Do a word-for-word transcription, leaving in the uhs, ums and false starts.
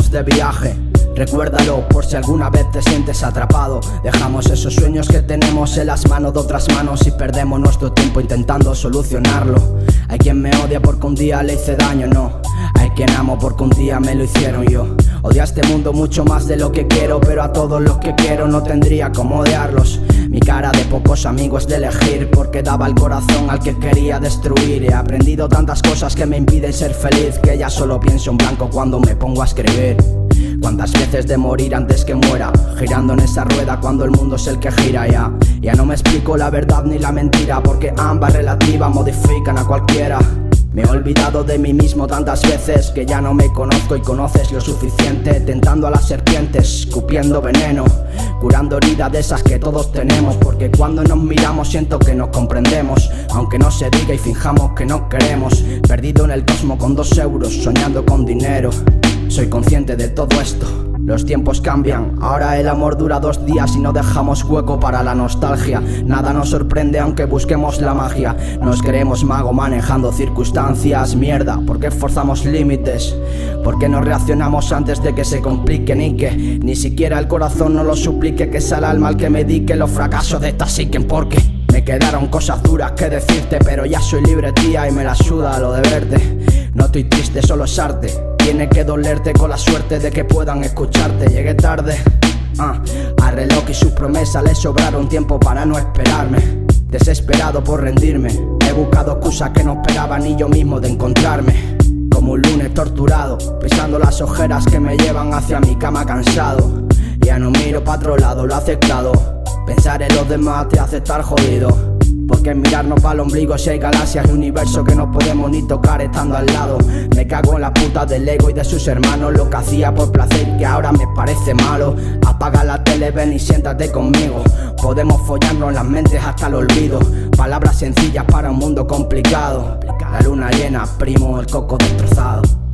vamos de viaje. Recuérdalo por si alguna vez te sientes atrapado. Dejamos esos sueños que tenemos en las manos de otras manos y perdemos nuestro tiempo intentando solucionarlo. Hay quien me odia porque un día le hice daño, no. Hay quien amo porque un día me lo hicieron yo. Odio a este mundo mucho más de lo que quiero, pero a todos los que quiero no tendría cómo odiarlos. Mi cara de pocos amigos de elegir, porque daba el corazón al que quería destruir. He aprendido tantas cosas que me impiden ser feliz, que ya solo pienso en blanco cuando me pongo a escribir. Cuántas veces de morir antes que muera, girando en esa rueda cuando el mundo es el que gira ya. Ya no me explico la verdad ni la mentira, porque ambas relativas modifican a cualquiera. Me he olvidado de mí mismo tantas veces que ya no me conozco y conoces lo suficiente. Tentando a las serpientes, escupiendo veneno, curando heridas de esas que todos tenemos. Porque cuando nos miramos siento que nos comprendemos, aunque no se diga y finjamos que no queremos. Perdido en el cosmos con dos euros, soñando con dinero. Soy consciente de todo esto. Los tiempos cambian, ahora el amor dura dos días y no dejamos hueco para la nostalgia. Nada nos sorprende aunque busquemos la magia. Nos creemos mago manejando circunstancias. Mierda, ¿por qué forzamos límites? ¿Por qué no reaccionamos antes de que se compliquen y que ni siquiera el corazón no lo suplique? Que sea el alma el que me dique los fracasos de esta psique? Porque me quedaron cosas duras que decirte, pero ya soy libre, tía, y me la suda lo de verte. No estoy triste, solo es arte. Tiene que dolerte con la suerte de que puedan escucharte. Llegué tarde uh, a reloj y sus promesas le sobraron tiempo para no esperarme. Desesperado por rendirme, he buscado excusas que no esperaba ni yo mismo de encontrarme. Como un lunes torturado, pisando las ojeras que me llevan hacia mi cama cansado. Ya no miro para otro lado, lo he aceptado. Pensar en los demás te hace estar jodido. Porque mirarnos para el ombligo si hay galaxias y universo que no podemos ni tocar estando al lado. Me cago en la puta del ego y de sus hermanos, lo que hacía por placer que ahora me parece malo. Apaga la tele, ven y siéntate conmigo. Podemos follarnos las mentes hasta el olvido. Palabras sencillas para un mundo complicado. La luna llena, primo, el coco destrozado.